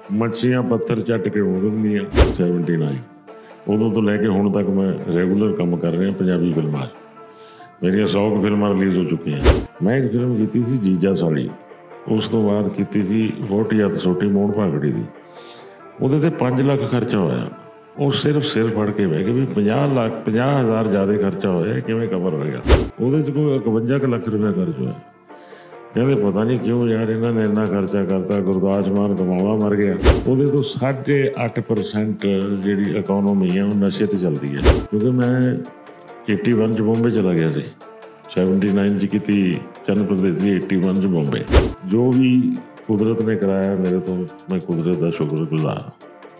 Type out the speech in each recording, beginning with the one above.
ਮੱਛੀਆਂ ਪੱਥਰ ਚੱਟ ਕੇ ਉੜਦੀਆਂ 79 ਉਦੋਂ ਤੋਂ ਲੈ ਕੇ ਹੁਣ ਤੱਕ ਮੈਂ ਰੈਗੂਲਰ ਕੰਮ ਕਰ ਰਿਹਾ ਪੰਜਾਬੀ ਫਿਲਮਾਂ 'ਚ। ਮੇਰੀਆਂ 100 ਫਿਲਮਾਂ ਰਿਲੀਜ਼ ਹੋ ਚੁੱਕੀਆਂ। ਮੈਂ ਇੱਕ ਫਿਲਮ ਕੀਤੀ ਸੀ ਜੀਜਾ ਸਾਲੀ, ਉਸ ਤੋਂ ਬਾਅਦ ਕੀਤੀ ਸੀ 40 ਹੱਥ ਸੋਟੀ ਮੋਹਨ ਭਾਗੜੀ ਦੀ। ਉਹਦੇ ਤੇ 5 ਲੱਖ ਖਰਚਾ ਹੋਇਆ। ਉਹ ਸਿਰ ਫੜ ਕੇ ਬਹਿ ਗਏ ਵੀ 50,000 ਜ਼ਿਆਦਾ ਖਰਚਾ ਹੋਇਆ, ਕਿਵੇਂ ਕਵਰ ਹੋਏਗਾ। ਉਹਦੇ 'ਚ ਕੋਈ 51 ਕੁ ਲੱਖ ਰੁਪਇਆ ਖਰਚ ਹੋਇਆ। ਕਹਿੰਦੇ ਪਤਾ ਨਹੀਂ ਕਿਉਂ ਯਾਰ ਇਹਨਾਂ ਨੇ ਇੰਨਾ ਖਰਚਾ ਕਰਤਾ, ਗੁਰਦਾਸ ਮਾਨ ਕਮਾਵਾ ਮਰ ਗਿਆ। ਉਹਦੇ ਤੋਂ 8.5% ਜਿਹੜੀ ਇਕੋਨੋਮੀ ਹੈ ਉਹ ਨਸ਼ੇ 'ਤੇ ਚੱਲਦੀ ਹੈ। ਕਿਉਂਕਿ ਮੈਂ 81 'ਚ ਬੰਬੇ ਚਲਾ ਗਿਆ ਸੀ, 79 'ਚ ਕੀਤੀ ਚੰਨ ਪ੍ਰਦੇਸੀ, 81 'ਚ ਬੰਬੇ। ਜੋ ਵੀ ਕੁਦਰਤ ਨੇ ਕਰਾਇਆ ਮੇਰੇ ਤੋਂ, ਮੈਂ ਕੁਦਰਤ ਦਾ ਸ਼ੁਕਰਗੁਜ਼ਾਰ ਹਾਂ।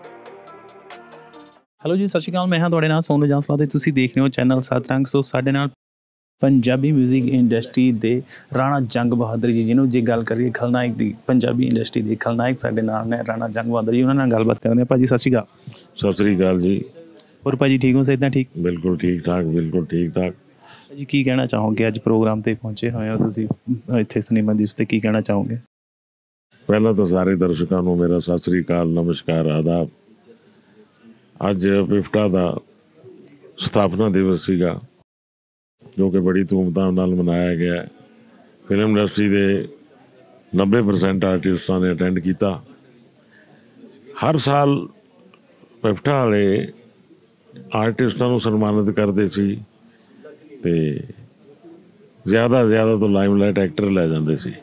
ਹੈਲੋ ਜੀ, ਸਤਿ ਸ਼੍ਰੀ ਅਕਾਲ। ਮੈਂ ਹਾਂ ਤੁਹਾਡੇ ਨਾਲ ਸੋਨੂ ਜਾਂਸਲਾ ਤੇ ਤੁਸੀਂ ਦੇਖ ਰਹੇ ਹੋ ਚੈਨਲ ਸਤਰੰਗ। ਸੋ ਸਾਡੇ ਨਾਲ ਪੰਜਾਬੀ ਮਿਊਜ਼ਿਕ ਇੰਡਸਟਰੀ ਦੇ ਰਾਣਾ ਜੰਗ ਬਹਾਦਰ ਜੀ, ਜਿਹਨੂੰ ਜੇ ਗੱਲ ਕਰੀਏ ਖਲਨਾਇਕ ਦੀ, ਪੰਜਾਬੀ ਇੰਡਸਟਰੀ ਦੇ ਖਲਨਾਇਕ ਸਾਡੇ ਨਾਲ ਨੇ ਰਾਣਾ ਜੰਗ ਬਹਾਦਰ ਜੀ। ਉਹਨਾਂ ਨਾਲ ਗੱਲਬਾਤ ਕਰਦੇ ਹਾਂ। ਭਾਜੀ ਸਤਿ ਸ਼੍ਰੀ ਅਕਾਲ। ਸਤਿ ਸ਼੍ਰੀ ਅਕਾਲ ਜੀ। ਹੋਰ ਭਾਜੀ ਠੀਕ ਹੋ? ਸਿਹਤਾਂ ਠੀਕ? ਬਿਲਕੁਲ ਠੀਕ ਠਾਕ, ਬਿਲਕੁਲ ਠੀਕ ਠਾਕ। ਭਾਜੀ ਕੀ ਕਹਿਣਾ ਚਾਹੋਗੇ, ਅੱਜ ਪ੍ਰੋਗਰਾਮ 'ਤੇ ਪਹੁੰਚੇ ਹੋਏ ਹੋ ਤੁਸੀਂ ਇੱਥੇ ਸਿਨੇਮਾ ਦਿਵਸ 'ਤੇ, ਕੀ ਕਹਿਣਾ ਚਾਹੋਗੇ? ਪਹਿਲਾਂ ਤਾਂ ਸਾਰੇ ਦਰਸ਼ਕਾਂ ਨੂੰ ਮੇਰਾ ਸਤਿ ਸ਼੍ਰੀ ਅਕਾਲ, ਨਮਸਕਾਰ, ਆਦਾਬ। ਅੱਜ ਪਿਫਟਾ ਦਾ ਸਥਾਪਨਾ ਦਿਵਸ ਸੀਗਾ, ਜੋ ਕਿ ਬੜੀ ਧੂਮਧਾਮ ਨਾਲ ਮਨਾਇਆ ਗਿਆ। ਫਿਲਮ ਇੰਡਸਟਰੀ ਦੇ 90% ਆਰਟਿਸਟਾਂ ਨੇ ਅਟੈਂਡ ਕੀਤਾ। ਹਰ ਸਾਲ ਪਿਫਟਾ ਵਾਲੇ ਆਰਟਿਸਟਾਂ ਨੂੰ ਸਨਮਾਨਿਤ ਕਰਦੇ ਸੀ ਅਤੇ ਜ਼ਿਆਦਾ ਤੋਂ ਲਾਈਮਲਾਈਟ ਐਕਟਰ ਲੈ ਜਾਂਦੇ ਸੀ।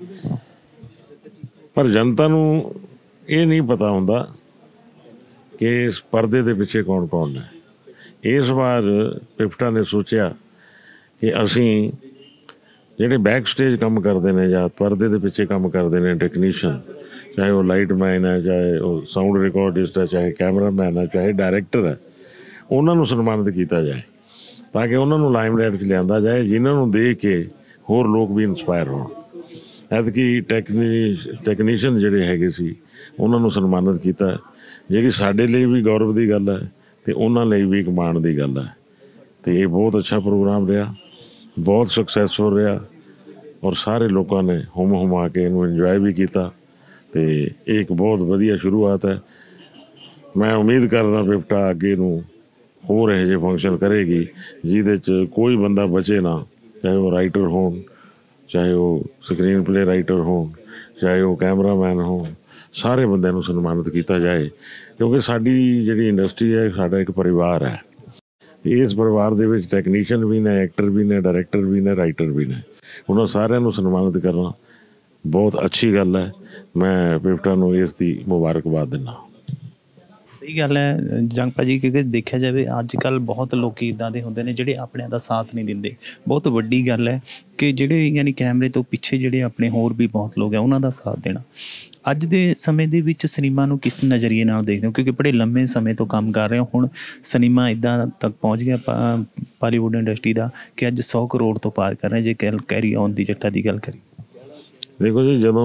ਪਰ ਜਨਤਾ ਨੂੰ ਇਹ ਨਹੀਂ ਪਤਾ ਹੁੰਦਾ ਕਿ ਇਸ ਪਰਦੇ ਦੇ ਪਿੱਛੇ ਕੌਣ ਨੇ। ਇਸ ਵਾਰ ਪਿਫਟਾ ਨੇ ਸੋਚਿਆ ਕਿ ਅਸੀਂ ਜਿਹੜੇ ਬੈਕ ਸਟੇਜ ਕੰਮ ਕਰਦੇ ਨੇ ਜਾਂ ਪਰਦੇ ਦੇ ਪਿੱਛੇ ਕੰਮ ਕਰਦੇ ਨੇ ਟੈਕਨੀਸ਼ੀਅਨ, ਚਾਹੇ ਉਹ ਲਾਈਟ ਮੈਨ ਹੈ, ਚਾਹੇ ਉਹ ਸਾਊਂਡ ਰਿਕਾਰਡਿਸਟ ਹੈ, ਚਾਹੇ ਕੈਮਰਾਮੈਨ ਹੈ, ਚਾਹੇ ਡਾਇਰੈਕਟਰ ਹੈ, ਉਹਨਾਂ ਨੂੰ ਸਨਮਾਨਿਤ ਕੀਤਾ ਜਾਏ ਤਾਂ ਕਿ ਉਹਨਾਂ ਨੂੰ ਲਾਈਮਲਾਈਟ 'ਚ ਲਿਆਂਦਾ ਜਾਏ, ਜਿਨ੍ਹਾਂ ਨੂੰ ਦੇਖ ਕੇ ਹੋਰ ਲੋਕ ਵੀ ਇੰਸਪਾਇਰ ਹੋਣ। ਐਤਕੀ ਟੈਕਨੀਸ਼ੀਅਨ ਜਿਹੜੇ ਹੈਗੇ ਸੀ ਉਹਨਾਂ ਨੂੰ ਸਨਮਾਨਿਤ ਕੀਤਾ, ਜਿਹੜੀ ਸਾਡੇ ਲਈ ਵੀ ਗੌਰਵ ਦੀ ਗੱਲ ਹੈ ਅਤੇ ਉਹਨਾਂ ਲਈ ਵੀ ਇੱਕ ਮਾਣ ਦੀ ਗੱਲ ਹੈ। ਅਤੇ ਇਹ ਬਹੁਤ ਅੱਛਾ ਪ੍ਰੋਗਰਾਮ ਰਿਹਾ, ਬਹੁਤ ਸਕਸੈਸਫੁਲ ਰਿਹਾ ਔਰ ਸਾਰੇ ਲੋਕਾਂ ਨੇ ਹੁਮਾ ਕੇ ਇਹਨੂੰ ਇੰਜੋਏ ਵੀ ਕੀਤਾ ਅਤੇ ਇਹ ਇੱਕ ਬਹੁਤ ਵਧੀਆ ਸ਼ੁਰੂਆਤ ਹੈ। ਮੈਂ ਉਮੀਦ ਕਰਦਾ ਪਿਫਟਾ ਅੱਗੇ ਨੂੰ ਹੋਰ ਇਹੋ ਜਿਹੇ ਫੰਕਸ਼ਨ ਕਰੇਗੀ ਜਿਹਦੇ 'ਚ ਕੋਈ ਬੰਦਾ ਬਚੇ ਨਾ, ਚਾਹੇ ਉਹ ਰਾਈਟਰ ਹੋਣ, ਚਾਹੇ ਉਹ ਸਕਰੀਨ ਪਲੇ ਰਾਈਟਰ ਹੋਣ, ਚਾਹੇ ਉਹ ਕੈਮਰਾਮੈਨ ਹੋਣ, ਸਾਰੇ ਬੰਦਿਆਂ ਨੂੰ ਸਨਮਾਨਿਤ ਕੀਤਾ ਜਾਏ। ਕਿਉਂਕਿ ਸਾਡੀ ਜਿਹੜੀ ਇੰਡਸਟਰੀ ਹੈ, ਸਾਡਾ ਇੱਕ ਪਰਿਵਾਰ ਹੈ। ਇਸ ਪਰਿਵਾਰ ਦੇ ਵਿੱਚ ਟੈਕਨੀਸ਼ੀਅਨ ਵੀ ਨੇ, ਐਕਟਰ ਵੀ ਨੇ, ਡਾਇਰੈਕਟਰ ਵੀ ਨੇ, ਰਾਈਟਰ ਵੀ ਨੇ। ਉਹਨਾਂ ਸਾਰਿਆਂ ਨੂੰ ਸਨਮਾਨਿਤ ਕਰਨਾ ਬਹੁਤ ਅੱਛੀ ਗੱਲ ਹੈ। ਮੈਂ ਪਿਫਟਾ ਨੂੰ ਇਸ ਦੀ ਮੁਬਾਰਕਬਾਦ ਦਿੰਦਾ। ਸਹੀ ਗੱਲ ਹੈ ਜੰਗ ਭਾਜੀ, ਕਿਉਂਕਿ ਦੇਖਿਆ ਜਾਵੇ ਅੱਜ ਕੱਲ੍ਹ ਬਹੁਤ ਲੋਕ ਇੱਦਾਂ ਦੇ ਹੁੰਦੇ ਨੇ ਜਿਹੜੇ ਆਪਣਿਆਂ ਦਾ ਸਾਥ ਨਹੀਂ ਦਿੰਦੇ। ਬਹੁਤ ਵੱਡੀ ਗੱਲ ਹੈ ਕਿ ਜਿਹੜੇ ਯਾਨੀ ਕੈਮਰੇ ਤੋਂ ਪਿੱਛੇ ਜਿਹੜੇ ਆਪਣੇ ਹੋਰ ਵੀ ਬਹੁਤ ਲੋਕ ਹੈ, ਉਹਨਾਂ ਦਾ ਸਾਥ ਦੇਣਾ। ਅੱਜ ਦੇ ਸਮੇਂ ਦੇ ਵਿੱਚ ਸਿਨੇਮਾ ਨੂੰ ਕਿਸ ਨਜ਼ਰੀਏ ਨਾਲ ਦੇਖਦੇ ਹੋ? ਕਿਉਂਕਿ ਬੜੇ ਲੰਮੇ ਸਮੇਂ ਤੋਂ ਕੰਮ ਕਰ ਰਹੇ ਹੋ, ਹੁਣ ਸਿਨੇਮਾ ਇੱਦਾਂ ਤੱਕ ਪਹੁੰਚ ਗਿਆ ਬਾਲੀਵੁੱਡ ਇੰਡਸਟਰੀ ਦਾ ਕਿ ਅੱਜ 100 ਕਰੋੜ ਤੋਂ ਪਾਰ ਕਰ ਰਹੇ, ਜੇ ਕੈਰੀ ਔਨ ਦੀ ਜੱਟਾ ਦੀ ਗੱਲ ਕਰੀ। ਦੇਖੋ ਜੀ, ਜਦੋਂ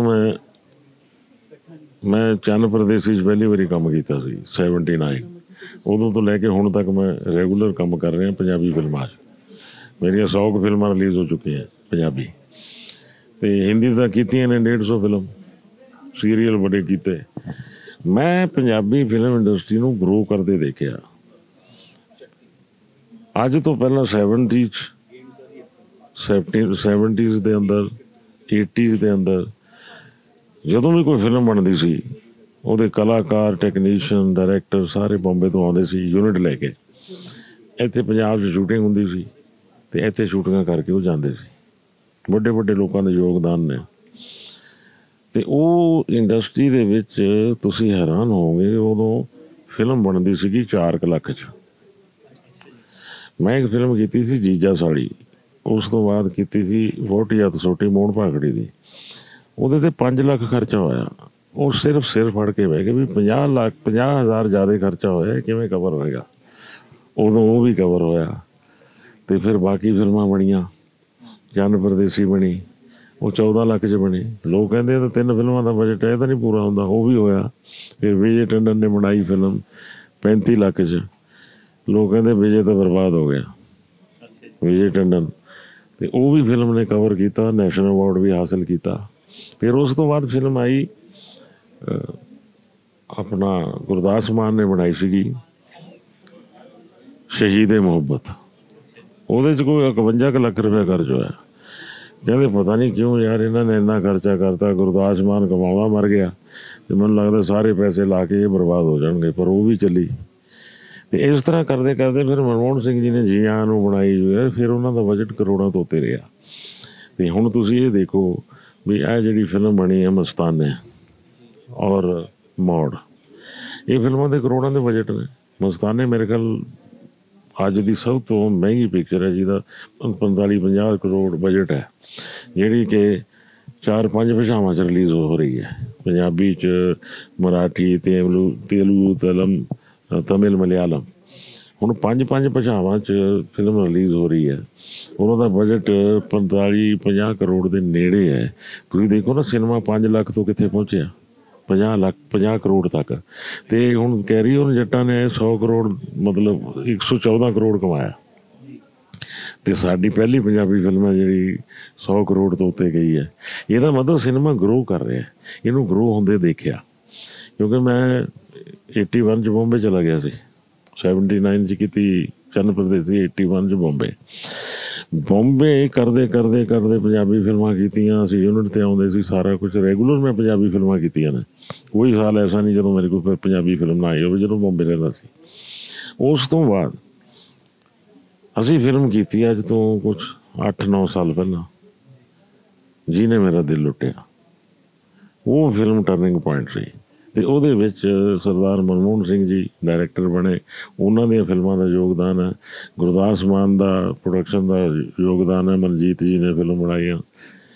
ਮੈਂ ਚੰਨ ਪ੍ਰਦੇਸੀ 'ਚ ਪਹਿਲੀ ਵਾਰੀ ਕੰਮ ਕੀਤਾ ਸੀ 79, ਉਦੋਂ ਤੋਂ ਲੈ ਕੇ ਹੁਣ ਤੱਕ ਮੈਂ ਰੈਗੂਲਰ ਕੰਮ ਕਰ ਰਿਹਾ ਪੰਜਾਬੀ ਫਿਲਮਾਂ 'ਚ। ਮੇਰੀਆਂ 100 ਫਿਲਮਾਂ ਰਿਲੀਜ਼ ਹੋ ਚੁੱਕੀਆਂ ਪੰਜਾਬੀ, ਅਤੇ ਹਿੰਦੀ ਤਾਂ ਕੀਤੀਆਂ ਨੇ 150 ਫਿਲਮ, ਸੀਰੀਅਲ ਬੜੇ ਕੀਤੇ। ਮੈਂ ਪੰਜਾਬੀ ਫਿਲਮ ਇੰਡਸਟਰੀ ਨੂੰ ਗਰੋ ਕਰਦੇ ਦੇਖਿਆ। ਅੱਜ ਤੋਂ ਪਹਿਲਾਂ 70s ਦੇ ਅੰਦਰ, 80s ਦੇ ਅੰਦਰ ਜਦੋਂ ਵੀ ਕੋਈ ਫਿਲਮ ਬਣਦੀ ਸੀ, ਉਹਦੇ ਕਲਾਕਾਰ, ਟੈਕਨੀਸ਼ੀਅਨ, ਡਾਇਰੈਕਟਰ ਸਾਰੇ ਬੰਬੇ ਤੋਂ ਆਉਂਦੇ ਸੀ ਯੂਨਿਟ ਲੈ ਕੇ। ਇੱਥੇ ਪੰਜਾਬ 'ਚ ਸ਼ੂਟਿੰਗ ਹੁੰਦੀ ਸੀ ਅਤੇ ਇੱਥੇ ਸ਼ੂਟਿੰਗਾਂ ਕਰਕੇ ਉਹ ਜਾਂਦੇ ਸੀ। ਵੱਡੇ ਲੋਕਾਂ ਦੇ ਯੋਗਦਾਨ ਨੇ। ਅਤੇ ਉਹ ਇੰਡਸਟਰੀ ਦੇ ਵਿੱਚ ਤੁਸੀਂ ਹੈਰਾਨ ਹੋਵੋਗੇ, ਉਦੋਂ ਫਿਲਮ ਬਣਦੀ ਸੀਗੀ 4 ਲੱਖ 'ਚ। ਮੈਂ ਇੱਕ ਫਿਲਮ ਕੀਤੀ ਸੀ ਜੀਜਾ ਸਾਲੀ, ਉਸ ਤੋਂ ਬਾਅਦ ਕੀਤੀ ਸੀ 40 ਹੱਥ ਸੋਟੀ ਮੋਹਨ ਭਾਗੜੀ ਦੀ। ਉਹਦੇ ਤੇ 5 ਲੱਖ ਖਰਚਾ ਹੋਇਆ। ਉਹ ਸਿਰ ਫੜ ਕੇ ਬਹਿ ਗਏ ਵੀ 50,000 ਜ਼ਿਆਦਾ ਖਰਚਾ ਹੋਇਆ, ਕਿਵੇਂ ਕਵਰ ਹੋਏਗਾ। ਉਦੋਂ ਉਹ ਵੀ ਕਵਰ ਹੋਇਆ ਅਤੇ ਫਿਰ ਬਾਕੀ ਫਿਲਮਾਂ ਬਣੀਆਂ। ਚੰਨ ਪ੍ਰਦੇਸੀ ਬਣੀ, ਉਹ 14 ਲੱਖ 'ਚ ਬਣੀ। ਲੋਕ ਕਹਿੰਦੇ ਇਹ ਤਾਂ 3 ਫਿਲਮਾਂ ਦਾ ਬਜਟ ਹੈ, ਇਹ ਤਾਂ ਨਹੀਂ ਪੂਰਾ ਹੁੰਦਾ। ਉਹ ਵੀ ਹੋਇਆ। ਫਿਰ ਵਿਜੇ ਟੰਡਨ ਨੇ ਬਣਾਈ ਫਿਲਮ 35 ਲੱਖ 'ਚ। ਲੋਕ ਕਹਿੰਦੇ ਵਿਜੇ ਤਾਂ ਬਰਬਾਦ ਹੋ ਗਿਆ, ਵਿਜੇ ਟੰਡਨ। ਅਤੇ ਉਹ ਵੀ ਫਿਲਮ ਨੇ ਕਵਰ ਕੀਤਾ, ਨੈਸ਼ਨਲ ਅਵਾਰਡ ਵੀ ਹਾਸਿਲ ਕੀਤਾ। ਫਿਰ ਉਸ ਤੋਂ ਬਾਅਦ ਫਿਲਮ ਆਈ ਆਪਣਾ ਗੁਰਦਾਸ ਮਾਨ ਨੇ ਬਣਾਈ ਸੀਗੀ ਸ਼ਹੀਦੇ ਮੁਹੱਬਤ, ਉਹਦੇ 'ਚ ਕੋਈ 51 ਕੁ ਲੱਖ ਰੁਪਇਆ ਖਰਚ ਹੋਇਆ। ਕਹਿੰਦੇ ਪਤਾ ਨਹੀਂ ਕਿਉਂ ਯਾਰ ਇਹਨਾਂ ਨੇ ਇੰਨਾ ਖਰਚਾ ਕਰਤਾ, ਗੁਰਦਾਸ ਮਾਨ ਕਮਾਉਂਦਾ ਮਰ ਗਿਆ ਅਤੇ ਮੈਨੂੰ ਲੱਗਦਾ ਸਾਰੇ ਪੈਸੇ ਲਾ ਕੇ ਇਹ ਬਰਬਾਦ ਹੋ ਜਾਣਗੇ, ਪਰ ਉਹ ਵੀ ਚੱਲੀ। ਅਤੇ ਇਸ ਤਰ੍ਹਾਂ ਕਰਦੇ ਕਰਦੇ ਫਿਰ ਮਨਮੋਹਨ ਸਿੰਘ ਜੀ ਨੇ ਜੀ ਆਇਆਂ ਨੂੰ ਬਣਾਈ, ਫਿਰ ਉਹਨਾਂ ਦਾ ਬਜਟ ਕਰੋੜਾਂ ਤੋਂ ਉੱਤੇ ਰਿਹਾ। ਅਤੇ ਹੁਣ ਤੁਸੀਂ ਇਹ ਦੇਖੋ ਵੀ ਇਹ ਜਿਹੜੀ ਫਿਲਮ ਬਣੀ ਹੈ ਮਸਤਾਨੇ ਔਰ ਮੌੜ, ਇਹ ਫਿਲਮਾਂ ਦੇ ਕਰੋੜਾਂ ਦੇ ਬਜਟ ਨੇ। ਮਸਤਾਨੇ ਮੇਰੇ ਖਿਆਲ ਅੱਜ ਦੀ ਸਭ ਤੋਂ ਮਹਿੰਗੀ ਪਿਕਚਰ ਹੈ, ਜਿਹਦਾ 45-50 ਕਰੋੜ ਬਜਟ ਹੈ, ਜਿਹੜੀ ਕਿ 4-5 ਭਾਸ਼ਾਵਾਂ 'ਚ ਰਿਲੀਜ਼ ਹੋ ਰਹੀ ਹੈ। ਪੰਜਾਬੀ 'ਚ, ਮਰਾਠੀ, ਤੇਲਗੂ, ਤਮਿਲ, ਮਲਿਆਲਮ, ਹੁਣ 5 ਭਾਸ਼ਾਵਾਂ 'ਚ ਫਿਲਮ ਰਿਲੀਜ਼ ਹੋ ਰਹੀ ਹੈ। ਉਹਨਾਂ ਦਾ ਬਜਟ 45-50 ਕਰੋੜ ਦੇ ਨੇੜੇ ਹੈ। ਤੁਸੀਂ ਦੇਖੋ ਨਾ ਸਿਨੇਮਾ 5 ਲੱਖ ਤੋਂ ਕਿੱਥੇ ਪਹੁੰਚਿਆ, 50 ਕਰੋੜ ਤੱਕ। ਅਤੇ ਹੁਣ ਕੈਰੀ ਔਨ ਜੱਟਾਂ ਨੇ 100 ਕਰੋੜ ਮਤਲਬ 114 ਕਰੋੜ ਕਮਾਇਆ। ਅਤੇ ਸਾਡੀ ਪਹਿਲੀ ਪੰਜਾਬੀ ਫਿਲਮ ਹੈ ਜਿਹੜੀ 100 ਕਰੋੜ ਤੋਂ ਉੱਤੇ ਗਈ ਹੈ। ਇਹਦਾ ਮਤਲਬ ਸਿਨੇਮਾ ਗਰੋ ਕਰ ਰਿਹਾ, ਇਹਨੂੰ ਗਰੋ ਹੁੰਦੇ ਦੇਖਿਆ। ਕਿਉਂਕਿ ਮੈਂ 81 'ਚ ਬੰਬੇ ਚਲਾ ਗਿਆ ਸੀ, 79 'ਚ ਕੀਤੀ ਚੰਨ ਪ੍ਰਦੇਸੀ, 81 'ਚ ਬੰਬੇ ਕਰਦੇ ਪੰਜਾਬੀ ਫਿਲਮਾਂ ਕੀਤੀਆਂ। ਅਸੀਂ ਯੂਨਿਟ 'ਤੇ ਆਉਂਦੇ ਸੀ, ਸਾਰਾ ਕੁਛ ਰੈਗੂਲਰ ਮੈਂ ਪੰਜਾਬੀ ਫਿਲਮਾਂ ਕੀਤੀਆਂ ਨੇ। ਕੋਈ ਸਾਲ ਐਸਾ ਨਹੀਂ ਜਦੋਂ ਮੇਰੇ ਕੋਲ ਫਿਰ ਪੰਜਾਬੀ ਫਿਲਮ ਨਾ ਆਈ ਹੋਵੇ, ਜਦੋਂ ਬੰਬੇ ਰਹਿੰਦਾ ਸੀ। ਉਸ ਤੋਂ ਬਾਅਦ ਅਸੀਂ ਫਿਲਮ ਕੀਤੀ ਅੱਜ ਤੋਂ ਕੁਛ 8-9 ਸਾਲ ਪਹਿਲਾਂ, ਜਿਹਨੇ ਮੇਰਾ ਦਿਲ ਲੁੱਟਿਆ। ਉਹ ਫਿਲਮ ਟਰਨਿੰਗ ਪੁਆਇੰਟ ਸੀ, ਅਤੇ ਉਹਦੇ ਵਿੱਚ ਸਰਦਾਰ ਮਨਮੋਹਨ ਸਿੰਘ ਜੀ ਡਾਇਰੈਕਟਰ ਬਣੇ, ਉਹਨਾਂ ਦੀਆਂ ਫਿਲਮਾਂ ਦਾ ਯੋਗਦਾਨ ਹੈ। ਗੁਰਦਾਸ ਮਾਨ ਦਾ ਪ੍ਰੋਡਕਸ਼ਨ ਦਾ ਯੋਗਦਾਨ ਹੈ। ਮਨਜੀਤ ਜੀ ਨੇ ਫਿਲਮ ਬਣਾਈ ਆ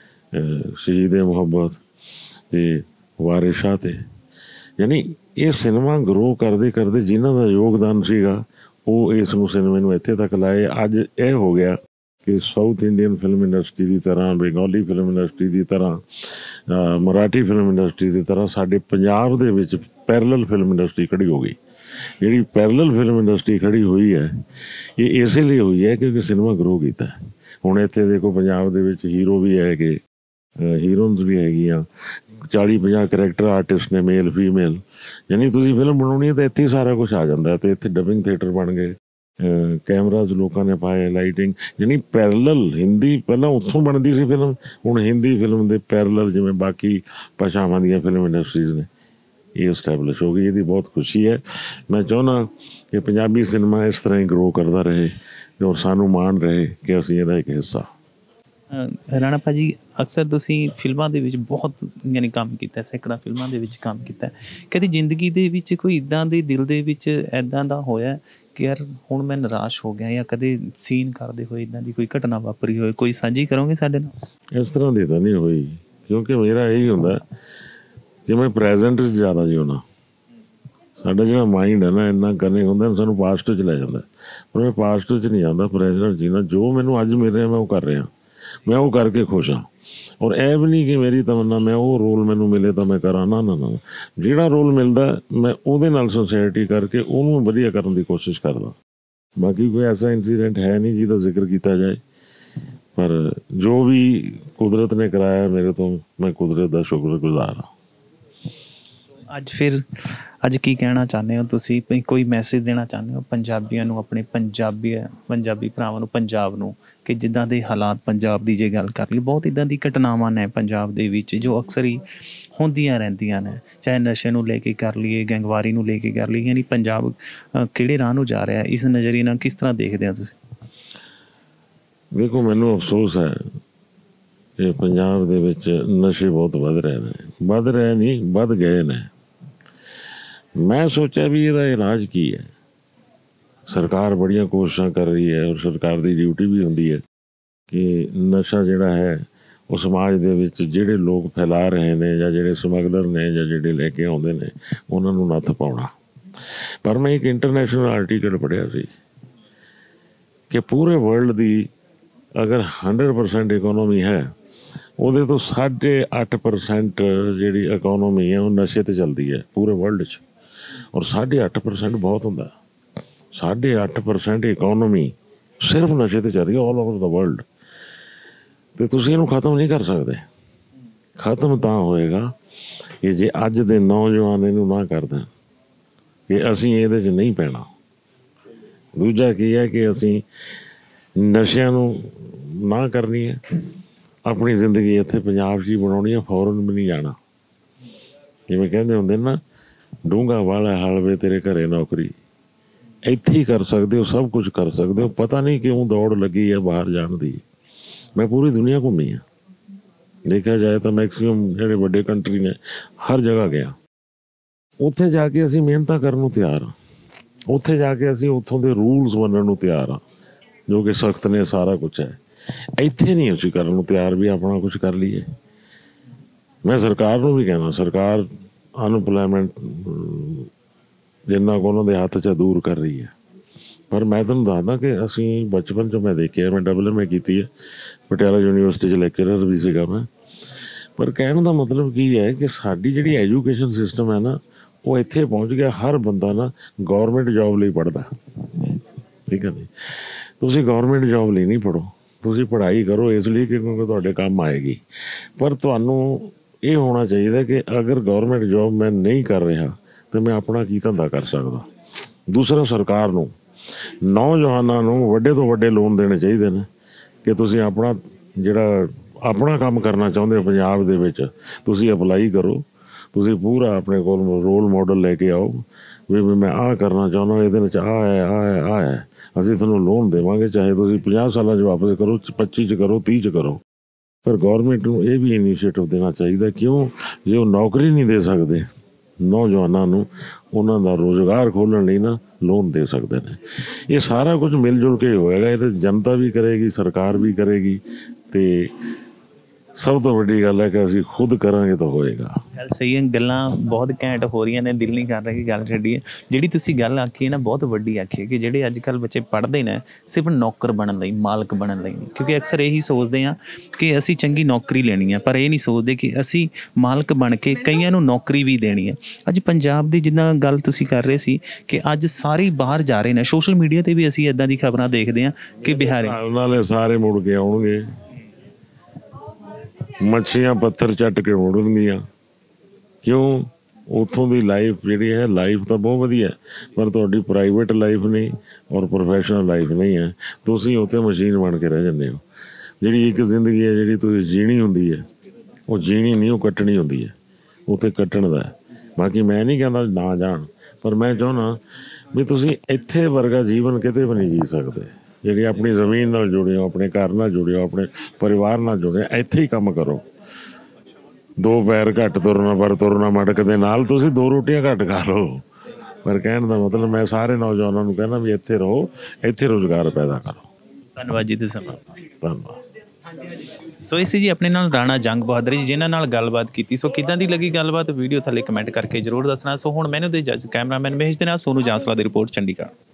ਸ਼ਹੀਦੇ ਮੁਹੱਬਤ ਅਤੇ ਵਾਰਿਸ ਸ਼ਾਹ 'ਤੇ। ਯਾਨੀ ਇਹ ਸਿਨੇਮਾ ਗਰੋ ਕਰਦੇ ਜਿਨ੍ਹਾਂ ਦਾ ਯੋਗਦਾਨ ਸੀਗਾ, ਉਹ ਇਸ ਨੂੰ ਸਿਨੇਮੇ ਨੂੰ ਇੱਥੇ ਤੱਕ ਲਾਏ। ਅੱਜ ਇਹ ਹੋ ਗਿਆ ਕਿ ਸਾਊਥ ਇੰਡੀਅਨ ਫਿਲਮ ਇੰਡਸਟਰੀ ਦੀ ਤਰ੍ਹਾਂ, ਬੰਗਾਲੀ ਫਿਲਮ ਇੰਡਸਟਰੀ ਦੀ ਤਰ੍ਹਾਂ, ਮਰਾਠੀ ਫਿਲਮ ਇੰਡਸਟਰੀ ਦੀ ਤਰ੍ਹਾਂ ਸਾਡੇ ਪੰਜਾਬ ਦੇ ਵਿੱਚ ਪੈਰਲਲ ਫਿਲਮ ਇੰਡਸਟਰੀ ਖੜ੍ਹੀ ਹੋ ਗਈ। ਜਿਹੜੀ ਪੈਰਲਲ ਫਿਲਮ ਇੰਡਸਟਰੀ ਖੜ੍ਹੀ ਹੋਈ ਹੈ, ਇਹ ਇਸੇ ਲਈ ਹੋਈ ਹੈ ਕਿਉਂਕਿ ਸਿਨੇਮਾ ਗਰੋ ਕੀਤਾ। ਹੁਣ ਇੱਥੇ ਦੇਖੋ ਪੰਜਾਬ ਦੇ ਵਿੱਚ ਹੀਰੋ ਵੀ ਹੈਗੇ, ਹੀਰੋਇਨਸ ਵੀ ਹੈਗੀਆਂ, 40-50 ਕਰੈਕਟਰ ਆਰਟਿਸਟ ਨੇ, ਮੇਲ ਫੀਮੇਲ। ਯਾਨੀ ਤੁਸੀਂ ਫਿਲਮ ਬਣਾਉਣੀ ਹੈ ਤਾਂ ਇੱਥੇ ਹੀ ਸਾਰਾ ਕੁਛ ਆ ਜਾਂਦਾ। ਅਤੇ ਇੱਥੇ ਡਬਿੰਗ ਥੀਏਟਰ ਬਣ ਗਏ, ਕੈਮਰਾਜ਼ ਲੋਕਾਂ ਨੇ ਪਾਏ, ਲਾਈਟਿੰਗ। ਯਾਨੀ ਪੈਰਲਲ ਹਿੰਦੀ ਪਹਿਲਾਂ ਉੱਥੋਂ ਬਣਦੀ ਸੀ ਫਿਲਮ, ਹੁਣ ਹਿੰਦੀ ਫਿਲਮ ਦੇ ਪੈਰਲਲ ਜਿਵੇਂ ਬਾਕੀ ਭਾਸ਼ਾਵਾਂ ਦੀਆਂ ਫਿਲਮ ਇੰਡਸਟਰੀਜ਼ ਨੇ, ਇਹ ਇਸਟੈਬਲਿਸ਼ ਹੋ ਗਈ। ਇਹਦੀ ਬਹੁਤ ਖੁਸ਼ੀ ਹੈ। ਮੈਂ ਚਾਹੁੰਦਾ ਕਿ ਪੰਜਾਬੀ ਸਿਨੇਮਾ ਇਸ ਤਰ੍ਹਾਂ ਹੀ ਗਰੋ ਕਰਦਾ ਰਹੇ ਔਰ ਸਾਨੂੰ ਮਾਣ ਰਹੇ ਕਿ ਅਸੀਂ ਇਹਦਾ ਇੱਕ ਹਿੱਸਾ। ਰਾਣਾ ਭਾਜੀ, ਅਕਸਰ ਤੁਸੀਂ ਫਿਲਮਾਂ ਦੇ ਵਿੱਚ ਬਹੁਤ ਯਾਨੀ ਕੰਮ ਕੀਤਾ, ਸੈਂਕੜਾ ਫਿਲਮਾਂ ਦੇ ਵਿੱਚ ਕੰਮ ਕੀਤਾ। ਕਦੀ ਜ਼ਿੰਦਗੀ ਦੇ ਵਿੱਚ ਕੋਈ ਇੱਦਾਂ ਦੇ ਦਿਲ ਦੇ ਵਿੱਚ ਇੱਦਾਂ ਦਾ ਹੋਇਆ ਕਿ ਯਾਰ ਹੁਣ ਮੈਂ ਨਿਰਾਸ਼ ਹੋ ਗਿਆ, ਜਾਂ ਕਦੇ ਸੀਨ ਕਰਦੇ ਹੋਏ ਇੱਦਾਂ ਦੀ ਕੋਈ ਘਟਨਾ ਵਾਪਰੀ ਹੋਏ, ਕੋਈ ਸਾਂਝੀ ਕਰੋਗੇ ਸਾਡੇ ਨਾਲ? ਇਸ ਤਰ੍ਹਾਂ ਦੀ ਤਾਂ ਨਹੀਂ ਹੋਈ, ਕਿਉਂਕਿ ਮੇਰਾ ਇਹੀ ਹੁੰਦਾ ਕਿ ਮੈਂ ਪ੍ਰੈਜ਼ੈਂਟ 'ਚ ਜ਼ਿਆਦਾ ਜਿਉਣਾ। ਸਾਡਾ ਜਿਹੜਾ ਮਾਈਂਡ ਹੈ ਨਾ, ਇੰਨਾ ਕਰਨੇ ਹੁੰਦਾ ਸਾਨੂੰ ਪਾਸਟ 'ਚ ਲੈ ਜਾਂਦਾ, ਪਰ ਮੈਂ ਪਾਸਟ 'ਚ ਨਹੀਂ ਜਾਂਦਾ, ਪ੍ਰੈਜ਼ੈਂਟ ਜੀਣਾ। ਜੋ ਮੈਨੂੰ ਅੱਜ ਮਿਲ ਰਿਹਾ ਮੈਂ ਉਹ ਕਰ ਰਿਹਾ, ਮੈਂ ਉਹ ਕਰਕੇ ਖੁਸ਼ ਹਾਂ। ਔਰ ਇਹ ਵੀ ਨਹੀਂ ਕਿ ਮੇਰੀ ਤਮੰਨਾ ਮੈਂ ਉਹ ਰੋਲ ਮੈਨੂੰ ਮਿਲੇ ਤਾਂ ਮੈਂ ਕਰਾਂ, ਨਾ। ਜਿਹੜਾ ਰੋਲ ਮਿਲਦਾ ਮੈਂ ਉਹਦੇ ਨਾਲ ਸਿੰਸੈਰਿਟੀ ਕਰਕੇ ਉਹਨੂੰ ਵਧੀਆ ਕਰਨ ਦੀ ਕੋਸ਼ਿਸ਼ ਕਰਦਾ। ਬਾਕੀ ਕੋਈ ਐਸਾ ਇੰਸੀਡੈਂਟ ਹੈ ਨਹੀਂ ਜਿਹਦਾ ਜ਼ਿਕਰ ਕੀਤਾ ਜਾਏ, ਪਰ ਜੋ ਵੀ ਕੁਦਰਤ ਨੇ ਕਰਾਇਆ ਮੇਰੇ ਤੋਂ, ਮੈਂ ਕੁਦਰਤ ਦਾ ਸ਼ੁਕਰਗੁਜ਼ਾਰ ਹਾਂ। ਅੱਜ ਕੀ ਕਹਿਣਾ ਚਾਹੁੰਦੇ ਹੋ ਤੁਸੀਂ? ਕੋਈ ਮੈਸੇਜ ਦੇਣਾ ਚਾਹੁੰਦੇ ਹੋ ਪੰਜਾਬੀਆਂ ਨੂੰ, ਆਪਣੇ ਪੰਜਾਬੀ ਭਰਾਵਾਂ ਨੂੰ, ਪੰਜਾਬ ਨੂੰ, ਕਿ ਜਿੱਦਾਂ ਦੇ ਹਾਲਾਤ ਪੰਜਾਬ ਦੀ ਜੇ ਗੱਲ ਕਰ ਲਈ, ਬਹੁਤ ਇੱਦਾਂ ਦੀ ਘਟਨਾਵਾਂ ਨੇ ਪੰਜਾਬ ਦੇ ਵਿੱਚ ਜੋ ਅਕਸਰ ਹੀ ਹੁੰਦੀਆਂ ਰਹਿੰਦੀਆਂ ਨੇ, ਚਾਹੇ ਨਸ਼ੇ ਨੂੰ ਲੈ ਕੇ ਕਰ ਲਈਏ, ਗੈਂਗਵਾਰੀ ਨੂੰ ਲੈ ਕੇ ਕਰ ਲਈਏ। ਯਾਨੀ ਪੰਜਾਬ ਕਿਹੜੇ ਰਾਹ ਨੂੰ ਜਾ ਰਿਹਾ, ਇਸ ਨਜ਼ਰੀਏ ਨਾਲ ਕਿਸ ਤਰ੍ਹਾਂ ਦੇਖਦੇ ਹੋ ਤੁਸੀਂ? ਦੇਖੋ, ਮੈਨੂੰ ਅਫਸੋਸ ਹੈ ਕਿ ਪੰਜਾਬ ਦੇ ਵਿੱਚ ਨਸ਼ੇ ਬਹੁਤ ਵੱਧ ਰਹੇ ਨਹੀਂ, ਵੱਧ ਗਏ ਨੇ। ਮੈਂ ਸੋਚਿਆ ਵੀ ਇਹਦਾ ਇਲਾਜ ਕੀ ਹੈ। ਸਰਕਾਰ ਬੜੀਆਂ ਕੋਸ਼ਿਸ਼ਾਂ ਕਰ ਰਹੀ ਹੈ, ਔਰ ਸਰਕਾਰ ਦੀ ਡਿਊਟੀ ਵੀ ਹੁੰਦੀ ਹੈ ਕਿ ਨਸ਼ਾ ਜਿਹੜਾ ਹੈ ਉਹ ਸਮਾਜ ਦੇ ਵਿੱਚ ਜਿਹੜੇ ਲੋਕ ਫੈਲਾ ਰਹੇ ਨੇ, ਜਾਂ ਜਿਹੜੇ ਸਮਗਲਰ ਨੇ, ਜਾਂ ਜਿਹੜੇ ਲੈ ਕੇ ਆਉਂਦੇ ਨੇ, ਉਹਨਾਂ ਨੂੰ ਨੱਥ ਪਾਉਣਾ। ਪਰ ਮੈਂ ਇੱਕ ਇੰਟਰਨੈਸ਼ਨਲ ਆਰਟੀਕਲ ਪੜ੍ਹਿਆ ਸੀ ਕਿ ਪੂਰੇ ਵਰਲਡ ਦੀ ਅਗਰ 100% ਇਕੋਨੋਮੀ ਹੈ, ਉਹਦੇ ਤੋਂ 8.5% ਜਿਹੜੀ ਇਕੋਨੋਮੀ ਹੈ ਉਹ ਨਸ਼ੇ 'ਤੇ ਚੱਲਦੀ ਹੈ ਪੂਰੇ ਵਰਲਡ 'ਚ। ਔਰ 8.5% ਬਹੁਤ ਹੁੰਦਾ। 8.5% ਇਕੋਨੋਮੀ ਸਿਰਫ ਨਸ਼ੇ 'ਤੇ ਚੱਲ ਰਹੀ ਹੈ ਆਲ ਓਵਰ ਦਾ ਵਰਲਡ। ਅਤੇ ਤੁਸੀਂ ਇਹਨੂੰ ਖ਼ਤਮ ਨਹੀਂ ਕਰ ਸਕਦੇ। ਖ਼ਤਮ ਤਾਂ ਹੋਏਗਾ ਕਿ ਜੇ ਅੱਜ ਦੇ ਨੌਜਵਾਨ ਇਹਨੂੰ ਨਾ ਕਰ ਦੇਣ, ਕਿ ਅਸੀਂ ਇਹਦੇ 'ਚ ਨਹੀਂ ਪੈਣਾ। ਦੂਜਾ ਕੀ ਹੈ ਕਿ ਅਸੀਂ ਨਸ਼ਿਆਂ ਨੂੰ ਨਾ ਕਰਨੀ ਹੈ, ਆਪਣੀ ਜ਼ਿੰਦਗੀ ਇੱਥੇ ਪੰਜਾਬ 'ਚ ਹੀ ਬਣਾਉਣੀ ਹੈ, ਫੌਰਨ ਵੀ ਨਹੀਂ ਜਾਣਾ। ਜਿਵੇਂ ਕਹਿੰਦੇ ਹੁੰਦੇ ਨਾ, ਡੂੰਘਾ ਵਾਲਾ ਹਲਵੇ ਤੇਰੇ ਘਰੇ ਨੌਕਰੀ, ਇੱਥੇ ਹੀ ਕਰ ਸਕਦੇ ਹੋ, ਸਭ ਕੁਝ ਕਰ ਸਕਦੇ ਹੋ। ਪਤਾ ਨਹੀਂ ਕਿਉਂ ਦੌੜ ਲੱਗੀ ਹੈ ਬਾਹਰ ਜਾਣ ਦੀ। ਮੈਂ ਪੂਰੀ ਦੁਨੀਆ ਘੁੰਮੀ ਆ, ਦੇਖਿਆ ਜਾਏ ਤਾਂ ਮੈਕਸੀਮਮ ਜਿਹੜੇ ਵੱਡੇ ਕੰਟਰੀ ਨੇ ਹਰ ਜਗ੍ਹਾ ਗਿਆ। ਉੱਥੇ ਜਾ ਕੇ ਅਸੀਂ ਮਿਹਨਤਾਂ ਕਰਨ ਨੂੰ ਤਿਆਰ ਹਾਂ, ਉੱਥੇ ਜਾ ਕੇ ਅਸੀਂ ਉੱਥੋਂ ਦੇ ਰੂਲਸ ਮੰਨਣ ਨੂੰ ਤਿਆਰ ਹਾਂ ਜੋ ਕਿ ਸਖਤ ਨੇ, ਸਾਰਾ ਕੁਛ ਹੈ। ਇੱਥੇ ਨਹੀਂ ਅਸੀਂ ਕਰਨ ਨੂੰ ਤਿਆਰ ਵੀ ਆਪਣਾ ਕੁਛ ਕਰ ਲਈਏ। ਮੈਂ ਸਰਕਾਰ ਨੂੰ ਵੀ ਕਹਿਣਾ, ਸਰਕਾਰ ਅਨਪਲਾਇਮੈਂਟ ਜਿੰਨਾ ਕੁ ਉਹਨਾਂ ਦੇ ਹੱਥ 'ਚ ਦੂਰ ਕਰ ਰਹੀ ਹੈ। ਪਰ ਮੈਂ ਤੁਹਾਨੂੰ ਦੱਸਦਾ ਕਿ ਅਸੀਂ ਬਚਪਨ 'ਚ ਮੈਂ ਦੇਖਿਆ, ਮੈਂ WMA ਕੀਤੀ ਹੈ, ਪਟਿਆਲਾ ਯੂਨੀਵਰਸਿਟੀ 'ਚ ਲੈਕਚਰਰ ਵੀ ਸੀਗਾ ਮੈਂ। ਪਰ ਕਹਿਣ ਦਾ ਮਤਲਬ ਕੀ ਹੈ ਕਿ ਸਾਡੀ ਜਿਹੜੀ ਐਜੂਕੇਸ਼ਨ ਸਿਸਟਮ ਹੈ ਨਾ, ਉਹ ਇੱਥੇ ਪਹੁੰਚ ਗਿਆ। ਹਰ ਬੰਦਾ ਨਾ ਗੌਰਮੈਂਟ ਜੋਬ ਲਈ ਪੜ੍ਹਦਾ, ਠੀਕ ਹੈ ਜੀ। ਤੁਸੀਂ ਗੌਰਮੈਂਟ ਜੋਬ ਲਈ ਨਹੀਂ ਪੜ੍ਹੋ, ਤੁਸੀਂ ਪੜ੍ਹਾਈ ਕਰੋ ਇਸ ਲਈ ਕਿਉਂਕਿ ਤੁਹਾਡੇ ਕੰਮ ਆਏਗੀ। ਪਰ ਤੁਹਾਨੂੰ ਇਹ ਹੋਣਾ ਚਾਹੀਦਾ ਕਿ ਅਗਰ ਗੌਰਮੈਂਟ ਜੋਬ ਮੈਂ ਨਹੀਂ ਕਰ ਰਿਹਾ ਤਾਂ ਮੈਂ ਆਪਣਾ ਕੀ ਧੰਦਾ ਕਰ ਸਕਦਾ। ਦੂਸਰਾ, ਸਰਕਾਰ ਨੂੰ, ਨੌਜਵਾਨਾਂ ਨੂੰ ਵੱਡੇ ਤੋਂ ਵੱਡੇ ਲੋਨ ਦੇਣੇ ਚਾਹੀਦੇ ਨੇ ਕਿ ਤੁਸੀਂ ਆਪਣਾ ਜਿਹੜਾ ਆਪਣਾ ਕੰਮ ਕਰਨਾ ਚਾਹੁੰਦੇ ਹੋ ਪੰਜਾਬ ਦੇ ਵਿੱਚ, ਤੁਸੀਂ ਅਪਲਾਈ ਕਰੋ। ਤੁਸੀਂ ਪੂਰਾ ਆਪਣੇ ਕੋਲ ਰੋਲ ਮਾਡਲ ਲੈ ਕੇ ਆਓ ਵੀ ਮੈਂ ਆਹ ਕਰਨਾ ਚਾਹੁੰਦਾ, ਇਹਦੇ ਵਿੱਚ ਆਹ ਹੈ, ਆਹ ਹੈ, ਆਹ ਹੈ, ਅਸੀਂ ਤੁਹਾਨੂੰ ਲੋਨ ਦੇਵਾਂਗੇ, ਚਾਹੇ ਤੁਸੀਂ 50 ਸਾਲਾਂ 'ਚ ਵਾਪਸ ਕਰੋ, 25 'ਚ ਕਰੋ, 30 'ਚ ਕਰੋ। ਪਰ ਗੌਰਮੈਂਟ ਨੂੰ ਇਹ ਵੀ ਇਨੀਸ਼ੀਏਟਿਵ ਦੇਣਾ ਚਾਹੀਦਾ। ਕਿਉਂ? ਜੇ ਉਹ ਨੌਕਰੀ ਨਹੀਂ ਦੇ ਸਕਦੇ ਨੌਜਵਾਨਾਂ ਨੂੰ, ਉਹਨਾਂ ਦਾ ਰੁਜ਼ਗਾਰ ਖੋਲ੍ਹਣ ਲਈ ਨਾ ਲੋਨ ਦੇ ਸਕਦੇ ਨੇ। ਇਹ ਸਾਰਾ ਕੁਝ ਮਿਲ ਜੁਲ ਕੇ ਹੋਏਗਾ। ਇਹ ਤਾਂ ਜਨਤਾ ਵੀ ਕਰੇਗੀ, ਸਰਕਾਰ ਵੀ ਕਰੇਗੀ, ਅਤੇ ਸਭ ਤੋਂ ਵੱਡੀ ਗੱਲ ਹੈ ਕਿ ਅਸੀਂ ਖੁਦ ਕਰਾਂਗੇ ਤਾਂ ਹੋਏਗਾ। ਗੱਲ ਸਹੀ ਹੈ, ਗੱਲਾਂ ਬਹੁਤ ਘੈਂਟ ਹੋ ਰਹੀਆਂ ਨੇ, ਦਿਲ ਨਹੀਂ ਕਰ ਰਿਹਾ ਕਿ ਗੱਲ ਛੱਡੀਏ। ਜਿਹੜੀ ਤੁਸੀਂ ਗੱਲ ਆਖੀ ਹੈ ਨਾ, ਬਹੁਤ ਵੱਡੀ ਆਖੀ ਹੈ ਕਿ ਜਿਹੜੇ ਅੱਜ ਕੱਲ੍ਹ ਬੱਚੇ ਪੜ੍ਹਦੇ ਨੇ ਸਿਰਫ ਨੌਕਰ ਬਣਨ ਲਈ, ਮਾਲਕ ਬਣਨ ਲਈ, ਕਿਉਂਕਿ ਅਕਸਰ ਇਹੀ ਸੋਚਦੇ ਹਾਂ ਕਿ ਅਸੀਂ ਚੰਗੀ ਨੌਕਰੀ ਲੈਣੀ ਹੈ, ਪਰ ਇਹ ਨਹੀਂ ਸੋਚਦੇ ਕਿ ਅਸੀਂ ਮਾਲਕ ਬਣ ਕੇ ਕਈਆਂ ਨੂੰ ਨੌਕਰੀ ਵੀ ਦੇਣੀ ਹੈ। ਅੱਜ ਪੰਜਾਬ ਦੀ ਜਿੱਦਾਂ ਗੱਲ ਤੁਸੀਂ ਕਰ ਰਹੇ ਸੀ ਕਿ ਅੱਜ ਸਾਰੇ ਬਾਹਰ ਜਾ ਰਹੇ ਨੇ, ਸੋਸ਼ਲ ਮੀਡੀਆ 'ਤੇ ਵੀ ਅਸੀਂ ਇੱਦਾਂ ਦੀ ਖਬਰਾਂ ਦੇਖਦੇ ਹਾਂ ਕਿ ਬਿਹਾਰੀ ਉਹਨਾਂ ਨੇ ਸਾਰੇ ਮੁੜ ਕੇ ਆਉਣਗੇ, ਮੱਛੀਆਂ ਪੱਥਰ ਚੱਟ ਕੇ ਮੁੜਨਗੀਆਂ। ਕਿਉਂ? ਉੱਥੋਂ ਦੀ ਲਾਈਫ ਜਿਹੜੀ ਹੈ, ਲਾਈਫ ਤਾਂ ਬਹੁਤ ਵਧੀਆ, ਪਰ ਤੁਹਾਡੀ ਪ੍ਰਾਈਵੇਟ ਲਾਈਫ ਨਹੀਂ ਔਰ ਪ੍ਰੋਫੈਸ਼ਨਲ ਲਾਈਫ ਨਹੀਂ ਹੈ। ਤੁਸੀਂ ਉੱਥੇ ਮਸ਼ੀਨ ਬਣ ਕੇ ਰਹਿ ਜਾਂਦੇ ਹੋ। ਜਿਹੜੀ ਇੱਕ ਜ਼ਿੰਦਗੀ ਹੈ ਜਿਹੜੀ ਤੁਸੀਂ ਜੀਣੀ ਹੁੰਦੀ ਹੈ, ਉਹ ਜੀਣੀ ਨਹੀਂ, ਉਹ ਕੱਟਣੀ ਹੁੰਦੀ ਹੈ। ਉੱਥੇ ਕੱਟਣ ਦਾ। ਬਾਕੀ ਮੈਂ ਨਹੀਂ ਕਹਿੰਦਾ ਨਾ ਜਾਣ, ਪਰ ਮੈਂ ਚਾਹੁੰਦਾ ਵੀ ਤੁਸੀਂ ਇੱਥੇ ਵਰਗਾ ਜੀਵਨ ਕਿਤੇ ਵੀ ਨਹੀਂ ਜੀ ਸਕਦੇ। ਜਿਹੜੀ ਆਪਣੀ ਜ਼ਮੀਨ ਨਾਲ ਜੁੜੇ ਹੋ, ਆਪਣੇ ਘਰ ਨਾਲ ਜੁੜੇ ਹੋ, ਆਪਣੇ ਪਰਿਵਾਰ ਨਾਲ ਜੁੜੇ ਹੋ, ਇੱਥੇ ਹੀ ਕੰਮ ਕਰੋ। 2 ਪੈਰ ਘੱਟ ਤੁਰਨਾ, ਪਰ ਤੁਰਨਾ ਮਟਕ ਦੇ ਨਾਲ। ਤੁਸੀਂ 2 ਰੋਟੀਆਂ ਘੱਟ ਖਾ ਲਓ। ਪਰ ਕਹਿਣ ਦਾ ਮਤਲਬ ਮੈਂ ਸਾਰੇ ਨੌਜਵਾਨਾਂ ਨੂੰ ਕਹਿੰਦਾ ਵੀ ਇੱਥੇ ਰਹੋ, ਇੱਥੇ ਰੁਜ਼ਗਾਰ ਪੈਦਾ ਕਰੋ। ਧੰਨਵਾਦ ਜੀ ਤੁਸੀਂ। ਧੰਨਵਾਦ। ਸੋ ਇਸੇ ਜੀ ਆਪਣੇ ਨਾਲ ਰਾਣਾ ਜੰਗ ਬਹਾਦਰ ਜੀ, ਜਿਨ੍ਹਾਂ ਨਾਲ ਗੱਲਬਾਤ ਕੀਤੀ। ਸੋ ਕਿੱਦਾਂ ਦੀ ਲੱਗੀ ਗੱਲਬਾਤ, ਵੀਡੀਓ ਥੱਲੇ ਕਮੈਂਟ ਕਰਕੇ ਜ਼ਰੂਰ ਦੱਸਣਾ। ਸੋ ਹੁਣ ਮੈਨੂੰ ਦੇ ਜੱਜ ਕੈਮਰਾਮੈਨ ਮਹੇਸ਼ ਦੇ ਨਾਲ ਸੋਨੂ ਜਾਂਸਲਾ ਦੀ ਰਿਪੋਰਟ, ਚੰਡੀਗੜ੍ਹ।